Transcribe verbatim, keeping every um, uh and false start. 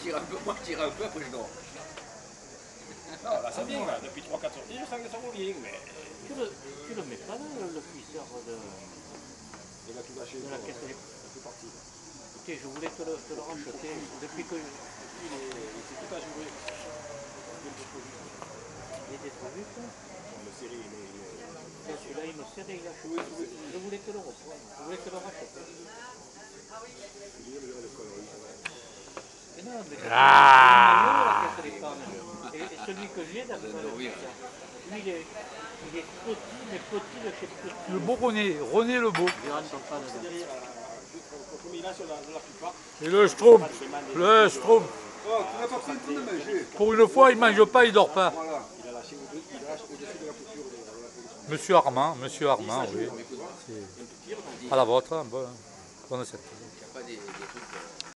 tire un peu, moi je tire un peu, après je dors. Non, là ça vient, là. Depuis trois quatre sorties, je sens que ça revient, mais... Tu le, tu le mets pas là, le, le cuisseur de, Il a tout lâché, de la caisse il électrique. est tout parti. Écoutez, je voulais te le, te le racheter depuis que... Il s'est tout ajouré. Il était trop vite. Le serré, il est... Celui-là, il me serrait, il a choué. Je voulais te le reprendre, je voulais te le racheter. Mais non, mais c'est Ah. la caisse d'épargne. Et celui que j'ai, d'habitude, lui, il est, il est petit, mais petit de chez petit. Le beau René, René le beau. Je rentre pas dedans. Comme il a sur la, la plupart. Et le Schtroumpf, le Schtroumpf. Oh, tu n'as pas pris le temps de manger. Pour une fois, il ne mange pas, il dort pas. Voilà. Il a lâché au-dessus de la couture de la police. Monsieur Armand, Monsieur Armand, oui. C'est à la vôtre, hein, bonne, bonne cette. Il n'y a pas des, des trucs...